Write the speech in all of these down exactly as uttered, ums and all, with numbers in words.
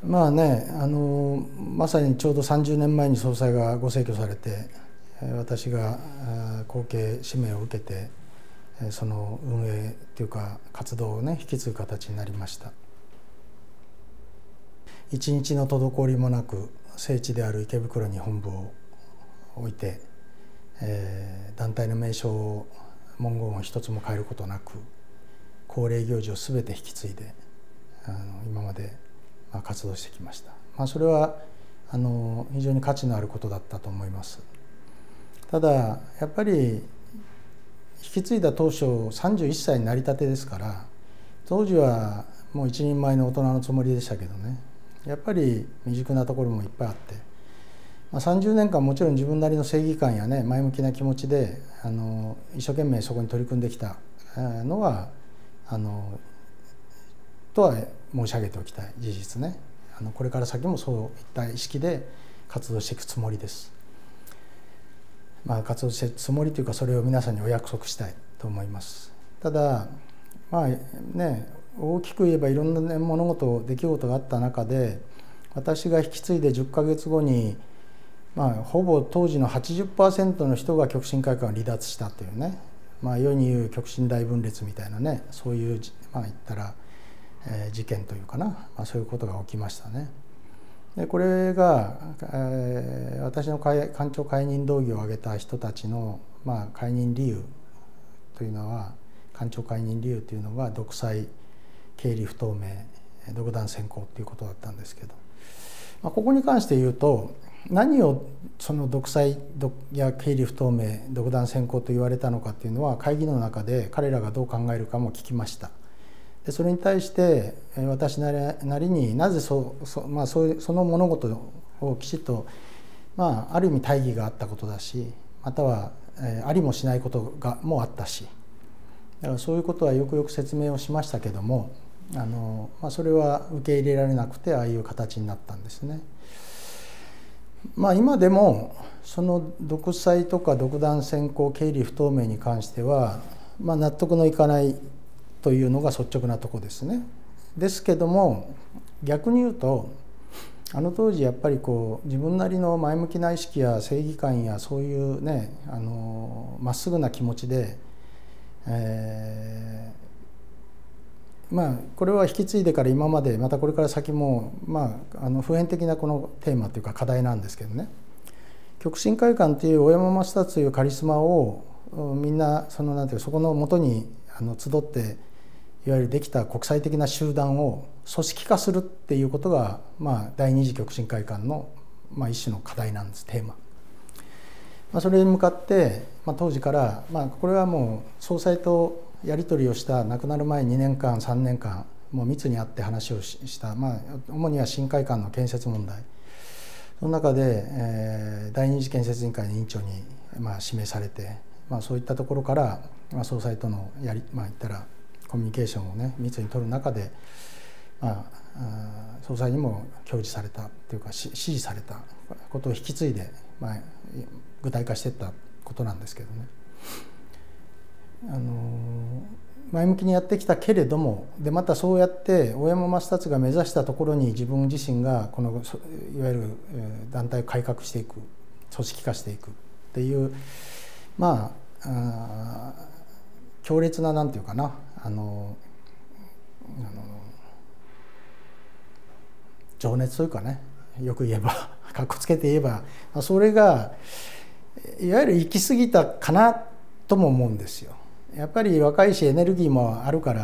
まあね、あのまさにちょうどさんじゅうねんまえに総裁がご逝去されて、私が後継指名を受けてその運営というか活動をね引き継ぐ形になりました。一日の滞りもなく聖地である池袋に本部を置いて、えー、団体の名称を文言を一つも変えることなく恒例行事を全て引き継いであの今まで活動してきました。まあ、それはあの非常に価値のあることだったと思います。ただやっぱり引き継いだ当初さんじゅういっさいになりたてですから、当時はもう一人前の大人のつもりでしたけどね、やっぱり未熟なところもいっぱいあって、まあ、さんじゅうねんかんもちろん自分なりの正義感やね前向きな気持ちであの一生懸命そこに取り組んできたのはあのとは申し上げておきたい事実ね。あのこれから先もそういった意識で活動していくつもりです。まあ、活動していくつもりというか、それを皆さんにお約束したいと思います。ただまあね、大きく言えばいろんな物事出来事があった中で、私が引き継いでじゅっかげつごに、まあ、ほぼ当時の はちじゅっパーセント の人が極真会館を離脱したというね、まあ、世に言う極真大分裂みたいなね、そういうまあ言ったら、えー、事件というかな、まあ、そういうことが起きましたね。でこれが、えー、私の館長解任動議を挙げた人たちの、まあ、解任理由というのは、館長解任理由というのが独裁、経理不透明、独断専行ということだったんですけど、まあ、ここに関して言うと、何をその独裁や経理不透明、独断専行と言われたのかというのは、会議の中で彼らがどう考えるかも聞きました。でそれに対して私なりになぜ そ, そ,、まあ、そういうその物事をきちっと、まあ、ある意味大義があったことだし、または、えー、ありもしないことがもあったし、だからそういうことはよくよく説明をしましたけども、あの、まあ、それは受け入れられなくてああいう形になったんですね。まあ、今でもその独裁とか独断専行、経理不透明に関しては、まあ、納得のいかないというのが率直なところですね。ですけども逆に言うと、あの当時やっぱりこう自分なりの前向きな意識や正義感やそういうね、あのまっすぐな気持ちで、えー、まあこれは引き継いでから今までまたこれから先も、まあ、あの普遍的なこのテーマというか課題なんですけどね、極真会館という小山正達というカリスマをみんなそのなんていうそこのもとにあの集っていわゆるできた国際的な集団を組織化するっていうことが、まあ、第二次極真会館の、まあ、一種の課題なんです、テーマ。まあ、それに向かって、まあ、当時から、まあ、これはもう総裁とやり取りをした亡くなる前にねんかんさんねんかんもう密に会って話をした、まあ、主には新会館の建設問題、その中で、えー、第二次建設委員会の委員長に、まあ、指名されて、まあ、そういったところから、まあ、総裁とのやり、まあ、言ったらコミュニケーションをね密に取る中で、まあ、総裁にも協示されたというか指示されたことを引き継いで、まあ、具体化していったことなんですけどね。あの前向きにやってきたけれども、でまたそうやって大山正達が目指したところに自分自身がこのいわゆる団体を改革していく、組織化していくっていう、まああ強烈ななんていうかな、あのあの情熱というかね、よく言えばかっこつけて言えばそれがいわゆる行き過ぎたかなとも思うんですよ。やっぱり若いしエネルギーもあるから、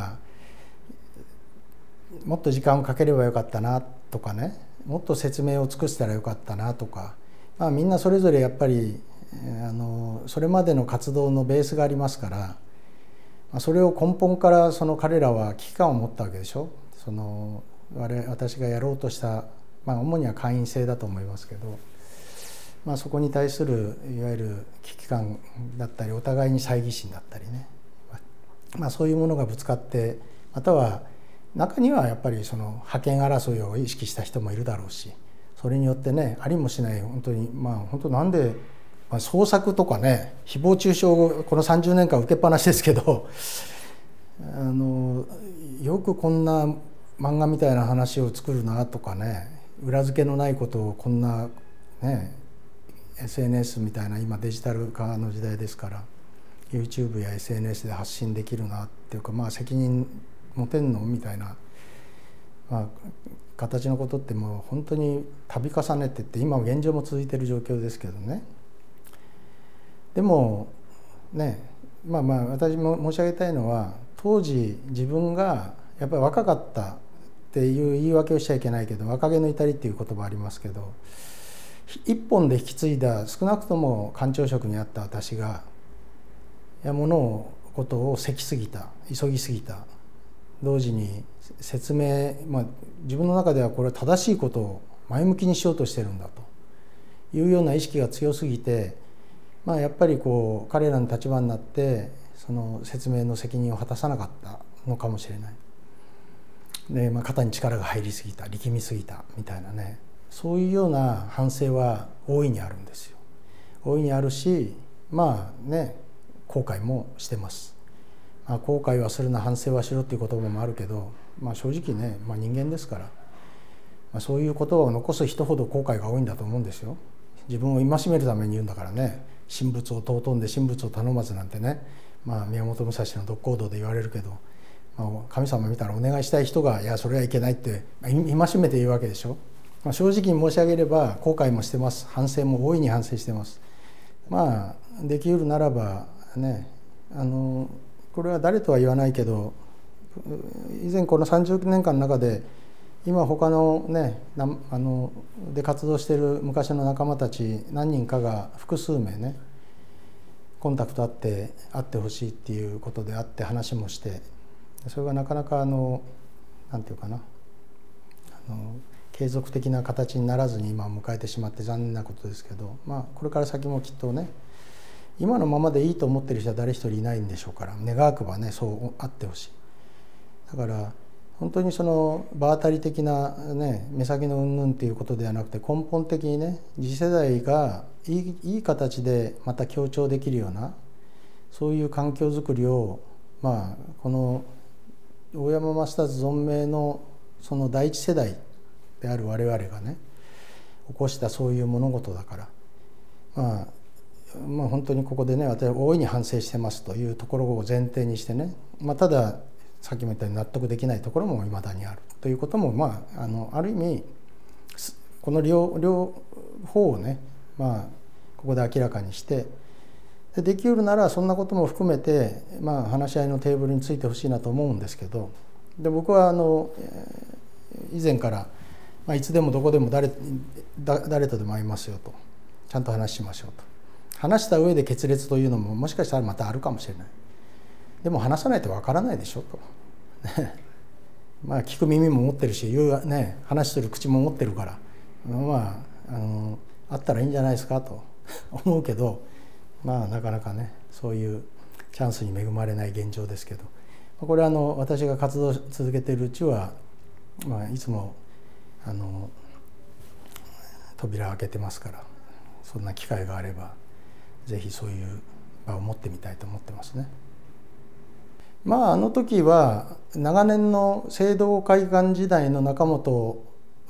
もっと時間をかければよかったなとかね、もっと説明を尽くしたらよかったなとか、まあ、みんなそれぞれやっぱりあのそれまでの活動のベースがありますから、それを根本からその彼らは危機感を持ったわけでしょ。その私がやろうとした、まあ、主には会員制だと思いますけど、まあ、そこに対するいわゆる危機感だったりお互いに猜疑心だったりね、まあ、そういうものがぶつかって、または中にはやっぱりその覇権争いを意識した人もいるだろうし、それによってねありもしない本当にまあ本当なんで、まあ、創作とかね誹謗中傷をこのさんじゅうねんかん受けっぱなしですけど、あのよくこんな漫画みたいな話を作るなとかね、裏付けのないことをこんなね エスエヌエス みたいな今デジタル化の時代ですから YouTube や エスエヌエス で発信できるなっていうか、まあ責任持てんのみたいな、まあ、形のことってもう本当に度重ねてって今現状も続いている状況ですけどね。でもね、まあまあ私も申し上げたいのは、当時自分がやっぱり若かったっていう言い訳をしちゃいけないけど、若気の至りっていう言葉ありますけど、一本で引き継いだ少なくとも官庁職にあった私がいや物をことをせきすぎた、急ぎすぎた、同時に説明、まあ、自分の中ではこれは正しいことを前向きにしようとしてるんだというような意識が強すぎて、まあ、やっぱりこう彼らの立場になってその説明の責任を果たさなかったのかもしれない。で、まあ、肩に力が入りすぎた、力みすぎたみたいなね、そういうような反省は大いにあるんですよ。大いにあるし、まあね、後悔もしてます。まあ、後悔はするな、反省はしろっていう言葉もあるけど、まあ、正直ね、まあ、人間ですから、まあ、そういう言葉を残す人ほど後悔が多いんだと思うんですよ。自分を戒めるために言うんだからね、神仏を尊んで神仏を頼まずなんてね、まあ、宮本武蔵の独行動で言われるけど、まあ、神様見たらお願いしたい人がいやそれはいけないって戒めて言うわけでしょ。まあ、正直に申し上げれば後悔もしてます。反省も大いに反省してます。まあできるならばね、あのこれは誰とは言わないけど、以前このさんじゅうねんかんの中で今他のねあので活動している昔の仲間たち何人かが複数名ねコンタクトあって会ってほしいっていうことで会って話もして、それがなかなかあのなんていうかなあの継続的な形にならずに今を迎えてしまって残念なことですけど、まあこれから先もきっとね今のままでいいと思ってる人は誰一人いないんでしょうから、願わくばねそうあってほしい。だから本当にその場当たり的なね目先の云々っていうことではなくて、根本的にね次世代がいい、いい形でまた強調できるようなそういう環境づくりを、まあこの大山マスターズ存命のその第一世代である我々がね起こしたそういう物事だから、まあまあ本当にここでね私は大いに反省してますというところを前提にしてね、まあ、たださっきも言ったように納得できないところもいまだにあるということも、まあ、あのある意味この 両, 両方をね、まあ、ここで明らかにして、で, できうるならそんなことも含めて、まあ、話し合いのテーブルについてほしいなと思うんですけど、で僕はあの以前から、まあ、いつでもどこでも 誰, 誰とでも会いますよと、ちゃんと話しましょうと、話した上で決裂というのももしかしたらまたあるかもしれない。でも話さないとわからないでしょとまあ聞く耳も持ってるし、言う、ね、話してる口も持ってるから、まああのあったらいいんじゃないですかと思うけど、まあなかなかねそういうチャンスに恵まれない現状ですけど、これはあの私が活動続けているうちは、まあ、いつもあの扉を開けてますから、そんな機会があればぜひそういう場を持ってみたいと思ってますね。まああの時は長年の聖堂会館時代の中本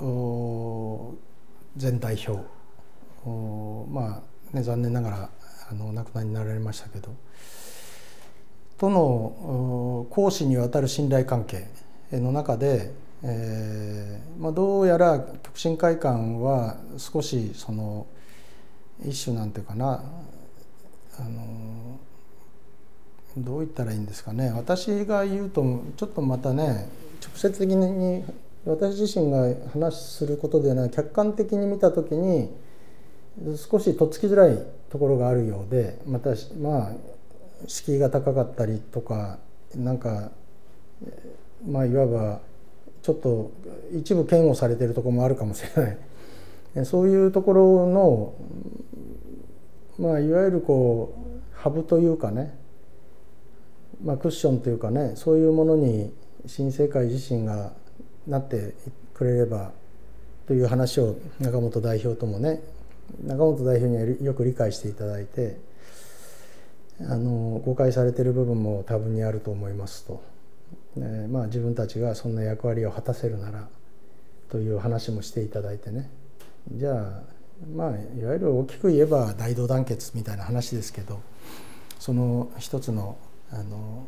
前代表、まあね残念ながらあのお亡くなりになられましたけど、との公私にわたる信頼関係の中で、えーまあ、どうやら極真会館は少しその一種なんていうかな、あのどう言ったらいいんですかね、私が言うとちょっとまたね直接的に私自身が話することではない、客観的に見た時に少しとっつきづらいところがあるようで、またまあ敷居が高かったりとか、なんかまあいわばちょっと一部嫌悪されているところもあるかもしれない、そういうところのまあいわゆるこうハブというかね、まあ、クッションというかね、そういうものに新世界自身がなってくれればという話を中本代表ともね、中本代表にはよく理解していただいて、あの誤解されている部分も多分にあると思いますとえーまあ、自分たちがそんな役割を果たせるならという話もしていただいてね、じゃあまあいわゆる大きく言えば大同団結みたいな話ですけど、その一つのあの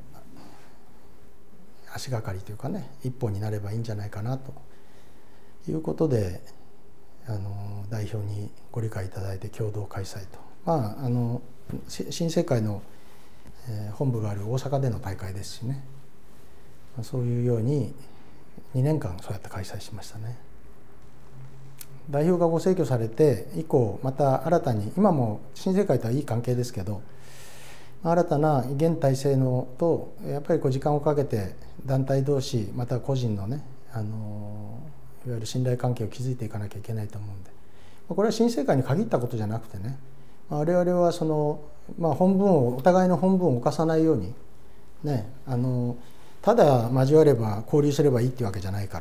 足がかりというかね、一歩になればいいんじゃないかなということで、あの代表にご理解いただいて共同開催と、まああの新世界の本部がある大阪での大会ですしね、そういうようににねんかんそうやって開催しましたね。代表がご逝去されて以降、また新たに、今も新世界とはいい関係ですけど、新たな現体制のとやっぱりこう時間をかけて団体同士また個人のね、あのいわゆる信頼関係を築いていかなきゃいけないと思うんで、これは新世界に限ったことじゃなくてね、我々はその、まあ、本分をお互いの本分を犯さないようにね、あのただ交われば交流すればいいっていうわけじゃないから、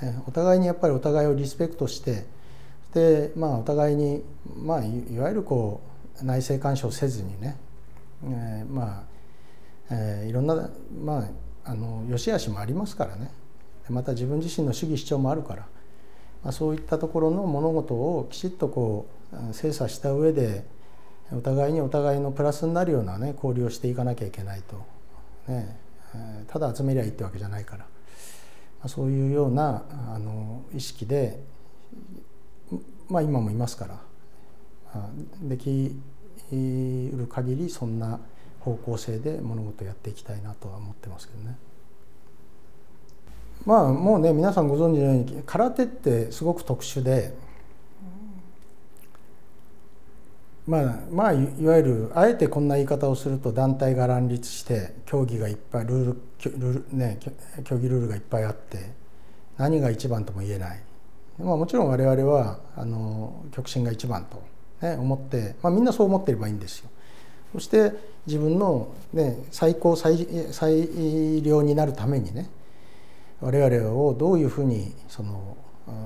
ね、お互いにやっぱりお互いをリスペクトして、で、まあ、お互いに、まあ、いわゆるこう内政干渉せずにね、えー、まあ、えー、いろんな、まあ、あの良し悪しもありますからね、また自分自身の主義主張もあるから、まあ、そういったところの物事をきちっとこう精査した上で、お互いにお互いのプラスになるようなね交流をしていかなきゃいけないと、ね、ただ集めりゃいいってわけじゃないから、まあ、そういうようなあの意識で、まあ、今もいますから、まあ、できる限りそんな方向性で物事をやっていきたいなとは思ってますけどね。まあもうね、皆さんご存知のように空手ってすごく特殊で、まあ、まあいわゆるあえてこんな言い方をすると、団体が乱立して競技がいっぱいルール、ルール、ね、競技ルールがいっぱいあって何が一番とも言えない、まあ、もちろん我々はあの極真が一番と、ね、思って、まあ、みんなそう思ってればいいんですよ。そして自分の、ね、最高 最, 最良になるためにね、我々をどういうふうにその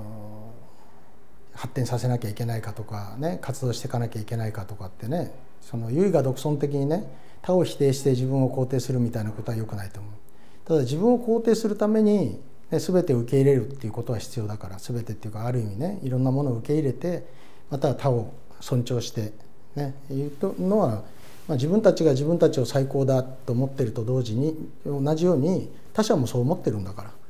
発展させなきゃいけないかとかね、活動していかなきゃいけないかとかってね、その唯我独尊的にね他を否定して自分を肯定するみたいなことは良くないと思う。ただ自分を肯定するために、ね、全てを受け入れるっていうことは必要だから、全てっていうかある意味ね、いろんなものを受け入れて、または他を尊重してねいうのは、まあ、自分たちが自分たちを最高だと思ってると同時に、同じように他者もそう思ってるんだから、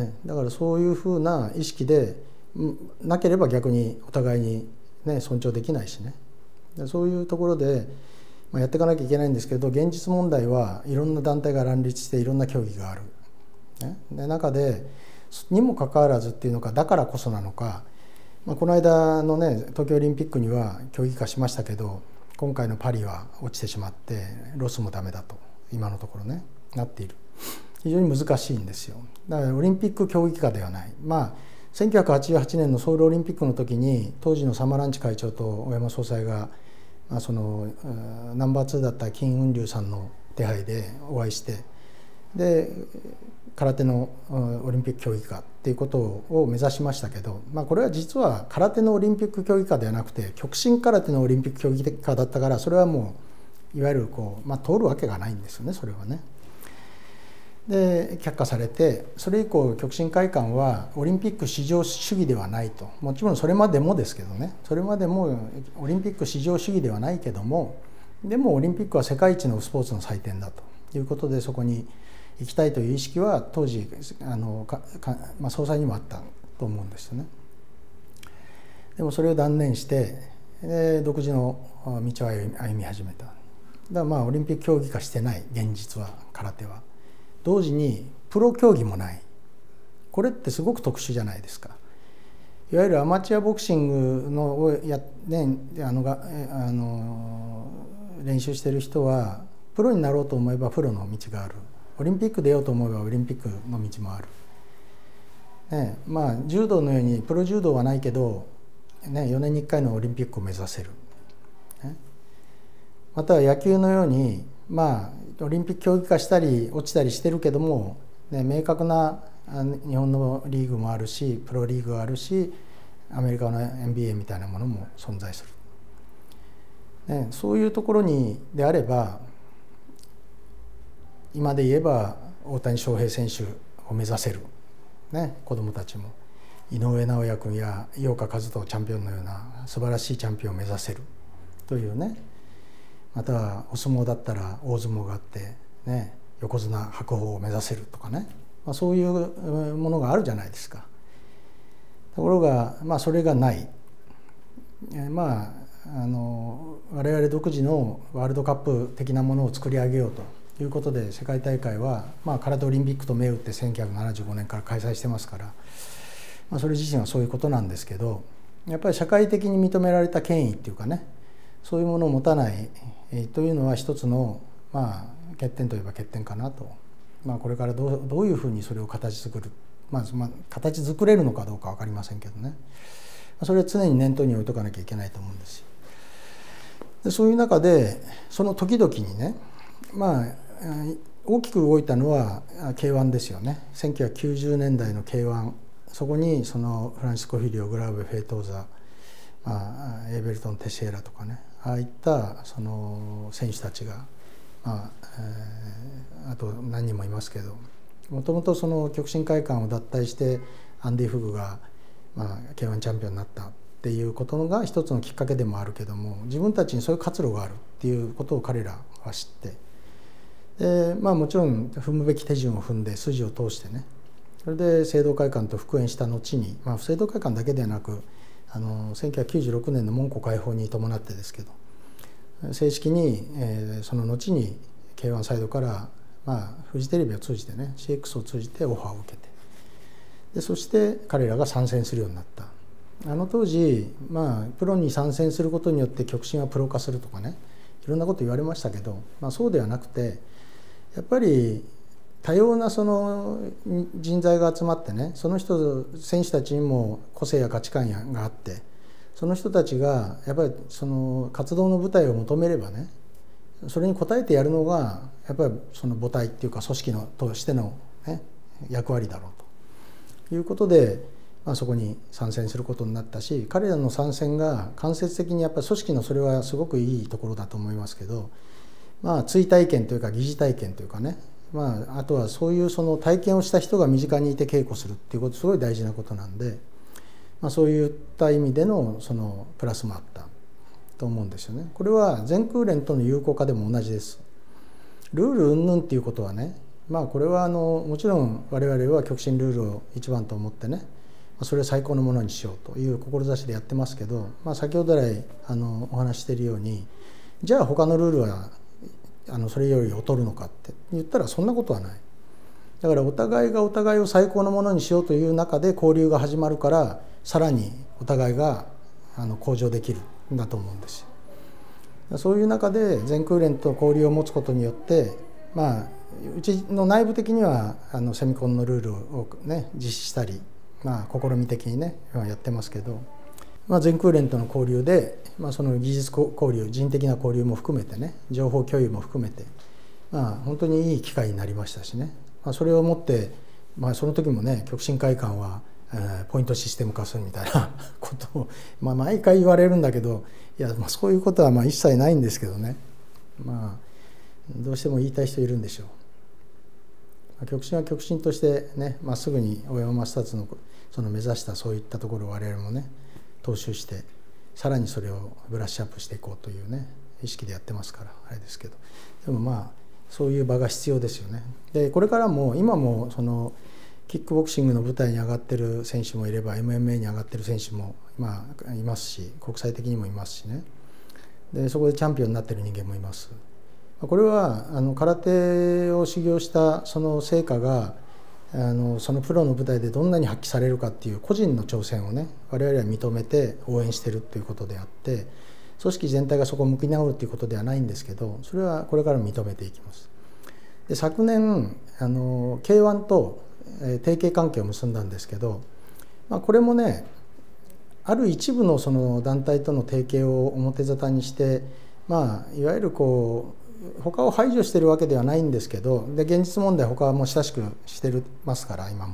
ね、だからそういうふうな意識でなければ逆にお互いに、ね、尊重できないしね、そういうところでやっていかなきゃいけないんですけど、現実問題はいろんな団体が乱立していろんな競技がある、ね、で中でにもかかわらずっていうのか、だからこそなのか、まあ、この間のね東京オリンピックには競技化しましたけど、今回のパリは落ちてしまってロスもダメだと今のところねなっている。非常に難しいんですよ。だからオリンピック競技化ではない。まあせんきゅうひゃくはちじゅうはちねんのソウルオリンピックの時に当時のサマランチ会長と大山総裁が、まあ、そのナンバーツーだった金雲龍さんの手配でお会いして、で空手のオリンピック競技化っていうことを目指しましたけど、まあ、これは実は空手のオリンピック競技化ではなくて極真空手のオリンピック競技化だったから、それはもういわゆるこう、まあ、通るわけがないんですよね、それはね。で却下されて、それ以降極真会館はオリンピック至上主義ではないと、もちろんそれまでもですけどね、それまでもオリンピック至上主義ではないけども、でもオリンピックは世界一のスポーツの祭典だということで、そこに行きたいという意識は当時あのかか、まあ、総裁にもあったと思うんですよね。でもそれを断念してで独自の道を歩み始めた。だからまあオリンピック競技化してない、現実は空手は。同時にプロ競技もない。これってすごく特殊じゃないですか。いわゆるアマチュアボクシングのをや、ね、あのがあの練習してる人はプロになろうと思えばプロの道がある。オリンピック出ようと思えばオリンピックの道もある。ね、まあ柔道のようにプロ柔道はないけど、ね、よねんにいっかいのオリンピックを目指せる。ね、または野球のようにまあオリンピック競技化したり落ちたりしてるけども、ね、明確な日本のリーグもあるし、プロリーグがあるし、アメリカの エヌビーエー みたいなものも存在する。ね、そういうところにであれば、今で言えば大谷翔平選手を目指せる、ね、子どもたちも井上尚弥君や井岡一翔チャンピオンのような素晴らしいチャンピオンを目指せるというね、またはお相撲だったら大相撲があって、ね、横綱白鵬を目指せるとかね、まあ、そういうものがあるじゃないですか。ところが、まあ、それがない、まあ、あの我々独自のワールドカップ的なものを作り上げようということで世界大会は、まあ、空手オリンピックと銘打ってせんきゅうひゃくななじゅうごねんから開催してますから、まあ、それ自身はそういうことなんですけど、やっぱり社会的に認められた権威っていうかね、そういうものを持たないというのは一つの、まあ、欠点といえば欠点かなと、まあ、これからどう、どういうふうにそれを形作る、まあまあ、形作れるのかどうか分かりませんけどね、それは常に念頭に置いとかなきゃいけないと思うんですよ。でそういう中でその時々にね、まあ大きく動いたのは ケーワン ですよね。せんきゅうひゃくきゅうじゅうねんだいの ケーワン、 そこにそのフランシスコ・フィリオ、グラウベ・フェイトーザ、まあ、エーベルトン・テシエラとかね、ああいったその選手たちが、まあえー、あと何人もいますけど、もともとその極真会館を脱退してアンディ・フグが、まあ、ケーワン チャンピオンになったっていうことが一つのきっかけでもあるけども、自分たちにそういう活路があるっていうことを彼らは知って、で、まあ、もちろん踏むべき手順を踏んで筋を通してね、それで聖堂会館と復縁した後に、まあ、聖堂会館だけではなくあのせんきゅうひゃくきゅうじゅうろくねんの門戸開放に伴ってですけど、正式に、えー、その後に ケーワン サイドから、まあ、フジテレビを通じてね シーエックス を通じてオファーを受けて、でそして彼らが参戦するようになった。あの当時、まあ、プロに参戦することによって極真はプロ化するとかね、いろんなこと言われましたけど、まあ、そうではなくて、やっぱり多様なその人材が集まってね、その人選手たちにも個性や価値観があって、その人たちがやっぱりその活動の舞台を求めればね、それに応えてやるのがやっぱりその母体っていうか組織のとしての、ね、役割だろうということで、まあ、そこに参戦することになったし、彼らの参戦が間接的にやっぱり組織のそれはすごくいいところだと思いますけど、まあ、追体験というか疑似体験というかね、まあ、あとはそういうその体験をした人が身近にいて稽古するっていうことすごい大事なことなんで、まあ、そういった意味でのそのプラスもあったと思うんですよね。これは全空連との有効化でも同じです。ルール云々っていうことはね、まあこれはあのもちろん我々は極真ルールを一番と思ってね、それを最高のものにしようという志でやってますけど、まあ、先ほど来あのお話ししているように、じゃあ他のルールはあのそれより劣るのかって言ったらそんなことはない。だからお互いがお互いを最高のものにしようという中で交流が始まるから、さらにお互いがあの向上できるんだと思うんですよ。そういう中で全空連と交流を持つことによって、まあうちの内部的にはあのセミコンのルールをね実施したり、まあ試み的にねやってますけど、まあ、全空連との交流で、まあ、その技術交流、人的な交流も含めてね、情報共有も含めて、まあ本当にいい機会になりましたしね、まあ、それをもって、まあ、その時もね極真会館は、えー、ポイントシステム化するみたいなことを、まあ、毎回言われるんだけど、いや、まあ、そういうことはまあ一切ないんですけどね、まあどうしても言いたい人いるんでしょう。極真は極真としてね、まっすぐに大山正達のその目指したそういったところを我々もね踏襲して、さらにそれをブラッシュアップしていこうというね意識でやってますからあれですけど、でもまあそういう場が必要ですよね。でこれからも今もそのキックボクシングの舞台に上がってる選手もいれば エムエムエー に上がってる選手も今いますし、国際的にもいますしね、でそこでチャンピオンになってる人間もいます。これはあの空手を修行したその成果があのそのプロの舞台でどんなに発揮されるかっていう個人の挑戦をね我々は認めて応援してるっていうことであって、組織全体がそこを向き直るっていうことではないんですけど、それはこれから認めていきます。で昨年あの ケーワン と提携関係を結んだんですけど、まあ、これもねある一部のその団体との提携を表沙汰にして、まあいわゆるこう他を排除しているわけではないんですけど、で現実問題他はもう親しくしてますから今も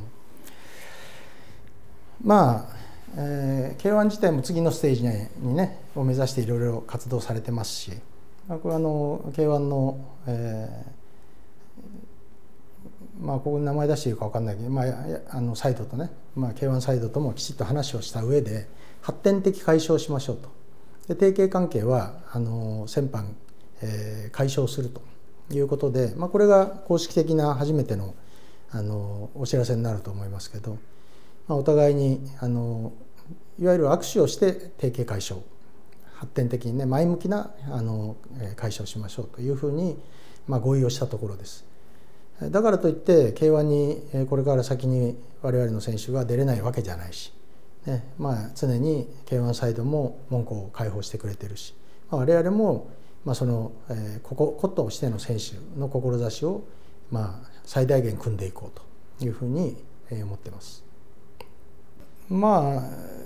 まあ、えー、ケーワン 自体も次のステージにねを目指していろいろ活動されてますし、これはあの ケーワン の、えまあここに名前出していいか分かんないけど、まあ、あのサイドとね、まあ、ケーワン サイドともきちっと話をした上で発展的解消しましょうと。で提携関係はあの先般、えー、解消するということで、まあ、これが公式的な初めてのあのお知らせになると思いますけど、まあ、お互いにあのいわゆる握手をして提携解消、発展的にね前向きなあの解消しましょうというふうに、まあ、合意をしたところです。だからといって ケーワン にこれから先に我々の選手が出れないわけじゃないし、ね、まあ常に ケーワン サイドも門戸を開放してくれてるし、まあ、我々もまあその、えー、ここ個としての選手の志をまあ最大限組んでいこうというふうに思っています。まあ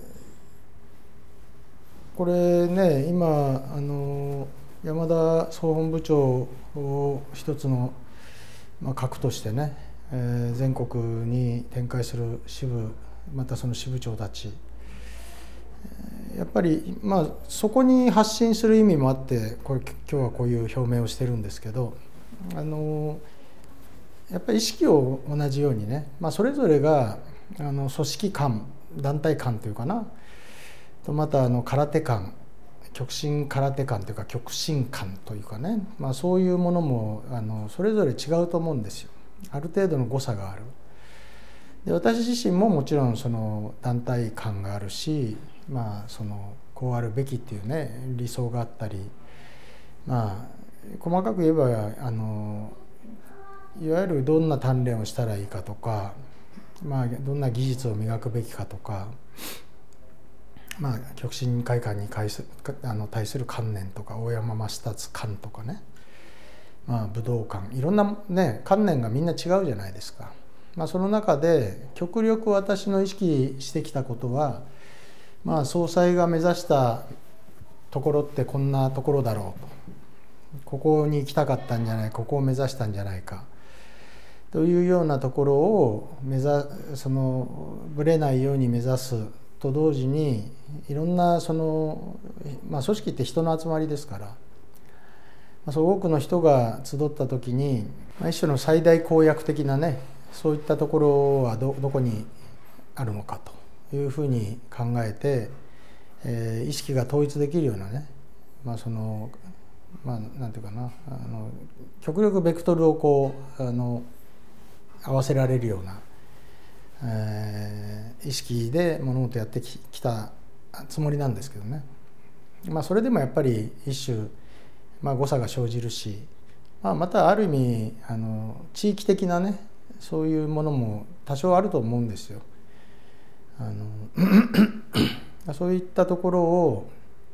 これね、今あの山田総本部長を一つの、まあ、核としてね、えー、全国に展開する支部、またその支部長たち、やっぱりまあそこに発信する意味もあってこれ今日はこういう表明をしてるんですけど、あのやっぱり意識を同じようにね、まあ、それぞれがあの組織間団体間というかなと、またあの空手間、極真空手間というか極真間というかね、まあ、そういうものもあのそれぞれ違うと思うんですよ。ある程度の誤差がある。で私自身ももちろんその団体感があるし、まあそのこうあるべきっていうね理想があったり、まあ細かく言えばあのいわゆるどんな鍛錬をしたらいいかとか、まあどんな技術を磨くべきかとか、まあ極真会館に対すあの対する観念とか大山増達観とかね、まあ武道館、いろんなね観念がみんな違うじゃないですか。まあ、その中で極力私の意識してきたことは、まあ、総裁が目指したところってこんなところだろうと、ここに行きたかったんじゃない、ここを目指したんじゃないかというようなところを目指そのぶれないように目指すと同時に、いろんなその、まあ、組織って人の集まりですから、まあ、そう多くの人が集った時に、まあ、一種の最大公約的なね、そういったところは ど, どこにあるのかというふうに考えて、えー、意識が統一できるようなね、まあそのまあなんていうかな、あの極力ベクトルをこうあの合わせられるような、えー、意識で物事やってきたつもりなんですけどね。まあそれでもやっぱり一種、まあ、誤差が生じるし、まあ、またある意味あの地域的なねそういうものも多少あると思うんですよ。あのそういったところを、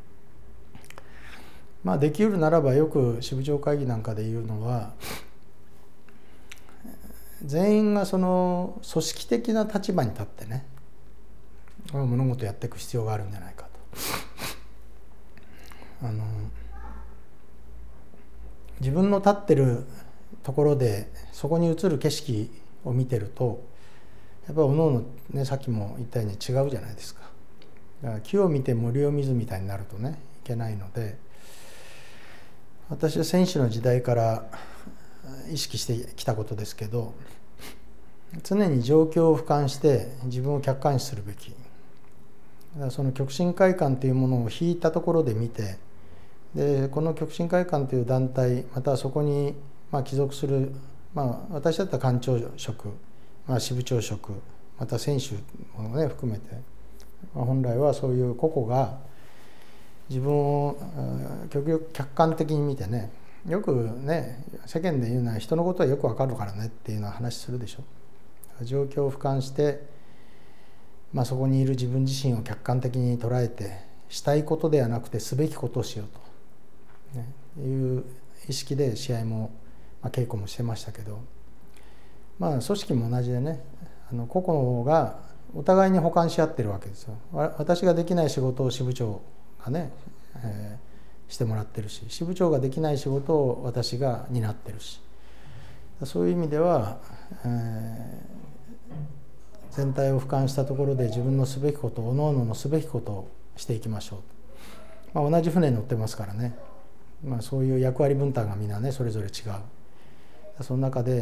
まあ、できるならばよく支部長会議なんかで言うのは、全員がその組織的な立場に立ってね物事をやっていく必要があるんじゃないかと。あの自分の立ってるところでそこに映る景色を見てるとやっぱりおのおのね、さっきも言ったように違うじゃないですか。だから木を見て森を見ずみたいになるとねいけないので、私は選手の時代から意識してきたことですけど、常に状況を俯瞰して自分を客観視するべき。だからその極真会館というものを引いたところで見て、でこの極真会館という団体、またはそこにまあ帰属する、まあ、私だったら館長職、まあ、支部長職、また選手も、ね、含めて、まあ、本来はそういう個々が自分を極力客観的に見てね、よくね世間で言うのは人のことはよく分かるからねっていうのは話するでしょ。状況を俯瞰して、まあ、そこにいる自分自身を客観的に捉えて、したいことではなくてすべきことをしようと、ね、いう意識で試合も、まあ、稽古もしてましたけど、まあ組織も同じでね、あの個々がお互いに補完し合ってるわけですよ。私ができない仕事を支部長がね、えー、してもらってるし、支部長ができない仕事を私が担ってるし、そういう意味では、えー、全体を俯瞰したところで自分のすべきこと、各々のすべきことをしていきましょう。まあ、同じ船に乗ってますからね、まあ、そういう役割分担がみんなねそれぞれ違う。その中で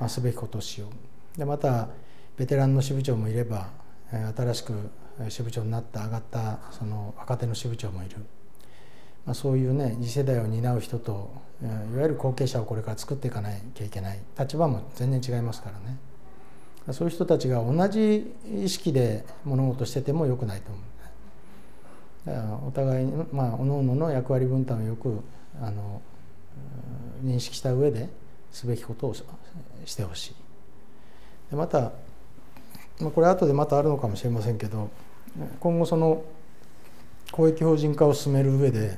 まあ、すべきことをしよう。でまたベテランの支部長もいれば、新しく支部長になった上がったその若手の支部長もいる、まあ、そういうね次世代を担う人といわゆる後継者をこれから作っていかなきゃいけない立場も全然違いますからね。そういう人たちが同じ意識で物事をしてても良くないと思う。だからお互いにまあ各々の役割分担をよくあの認識した上ですべきことをしてほしい。でまたこれ後でまたあるのかもしれませんけど、今後その公益法人化を進める上で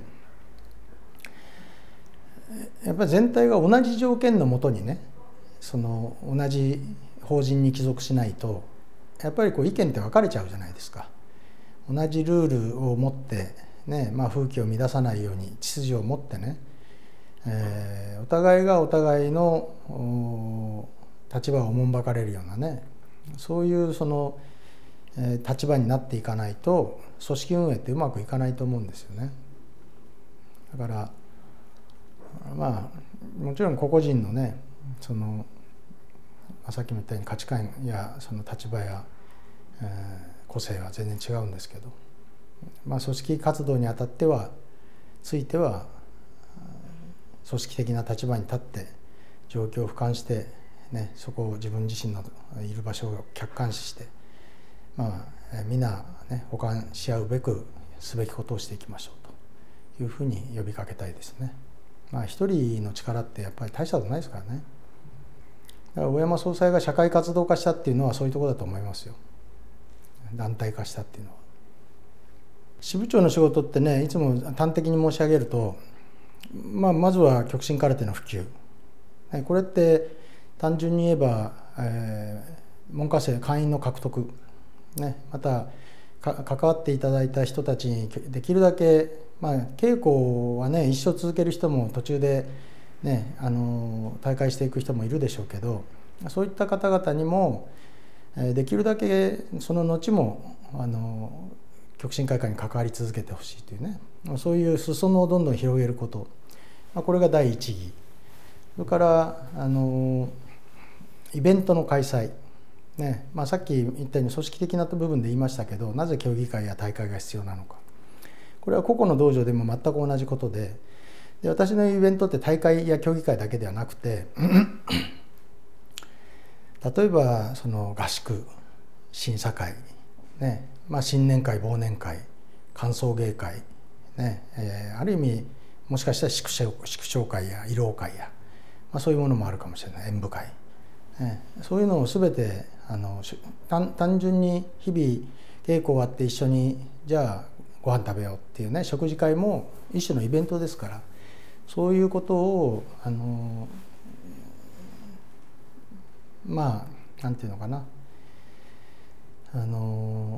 やっぱり全体が同じ条件のもとにね、その同じ法人に帰属しないとやっぱりこう意見って分かれちゃうじゃないですか。同じルールを持ってね、まあ、風紀を乱さないように秩序を持ってね、えー、お互いがお互いの立場をおもんばかれるようなね、そういうその、えー、立場になっていかないと組織運営ってうまくいかないと思うんですよね。だからまあもちろん個々人のねそのさっきも言ったように価値観やその立場や、えー、個性は全然違うんですけど、まあ、組織活動にあたってはついては組織的な立場に立って状況を俯瞰して、ね、そこを自分自身のいる場所を客観視して、まあ、皆、ね、補完し合うべくすべきことをしていきましょうというふうに呼びかけたいですね。まあ、一人の力ってやっぱり大したことないですからね。だから大山総裁が社会活動化したっていうのはそういうところだと思いますよ。団体化したっていうのは。支部長の仕事ってね、いつも端的に申し上げると、まあ、まずは極真空手の普及。これって単純に言えば、えー、門下生会員の獲得、ね、また関わっていただいた人たちにできるだけ、まあ、稽古はね一生続ける人も途中で、ね、あの退会していく人もいるでしょうけど、そういった方々にもできるだけその後もあの極真会館に関わり続けてほしいというね、そういう裾野をどんどん広げること、これが第一義。それからあのイベントの開催、ねまあ、さっき言ったように組織的な部分で言いましたけど、なぜ競技会や大会が必要なのか、これは個々の道場でも全く同じことで、で私のイベントって大会や競技会だけではなくて例えばその合宿、審査会、ねまあ、新年会、忘年会、歓送迎会、ねえー、ある意味もしかしたら祝勝、祝勝会や慰労会や、まあ、そういうものもあるかもしれない、演舞会、ね、そういうのを全てあの単純に日々稽古終わって一緒にじゃあご飯食べようっていうね食事会も一種のイベントですから、そういうことをあのまあなんていうのかな、あの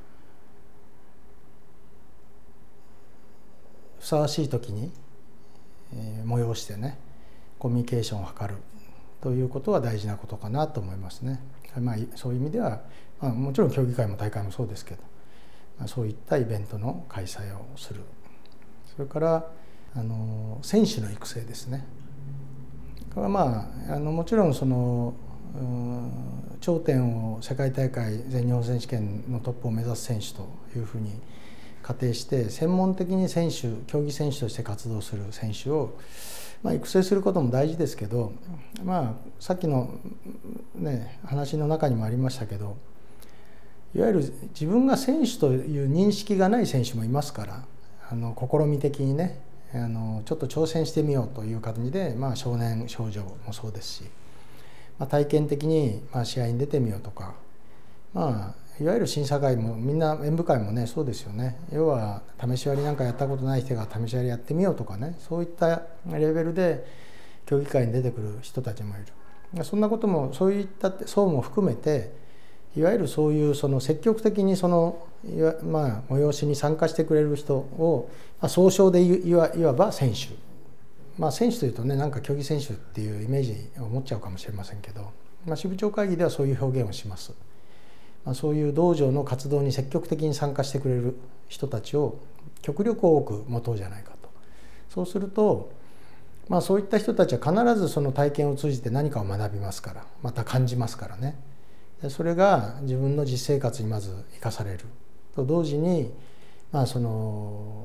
ふさわしい時に、えー、催してねコミュニケーションを図るということは大事なことかなと思いますね。まあ、そういう意味では、まあ、もちろん競技会も大会もそうですけど、まあ、そういったイベントの開催をする。それからあの選手の育成ですね。これはまあ、あのもちろんその頂点を世界大会全日本選手権のトップを目指す選手というふうに仮定して、専門的に選手競技選手として活動する選手を、まあ、育成することも大事ですけど、まあ、さっきの、ね、話の中にもありましたけど、いわゆる自分が選手という認識がない選手もいますから、あの試み的にねあのちょっと挑戦してみようという感じで、まあ、少年少女もそうですし、まあ、体験的に、まあ、試合に出てみようとか、まあ、いわゆる審査会もみんな演舞会もねそうですよね。要は試し割りなんかやったことない人が試し割りやってみようとかね、そういったレベルで競技会に出てくる人たちもいる。そんなこともそういった層も含めて、いわゆるそういうその積極的にそのいわ、まあ、催しに参加してくれる人を、まあ、総称でいわ、いわば選手、まあ、選手というとねなんか競技選手っていうイメージを持っちゃうかもしれませんけど、まあ、支部長会議ではそういう表現をします。まあ、そういう道場の活動に積極的に参加してくれる人たちを極力多く持とうじゃないかと。そうすると、 まあ、そういった人たちは必ずその体験を通じて何かを学びますから、また感じますからね。でそれが自分の実生活にまず生かされると同時に、まあ、その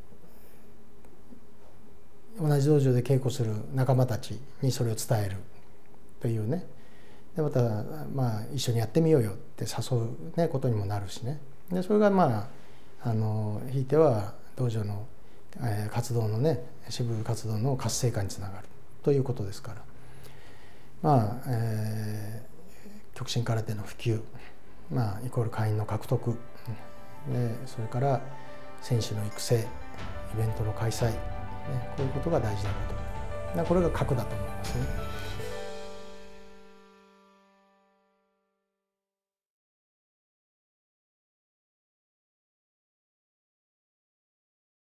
同じ道場で稽古する仲間たちにそれを伝えるというね。でまた、まあ、一緒にやってみようよって誘う、ね、ことにもなるしね。でそれがまああのひいては道場の、えー、活動のね支部活動の活性化につながるということですから、まあえー、極真空手の普及、まあ、イコール会員の獲得でそれから選手の育成、イベントの開催、ね、こういうことが大事なこと、これが核だと思いますね。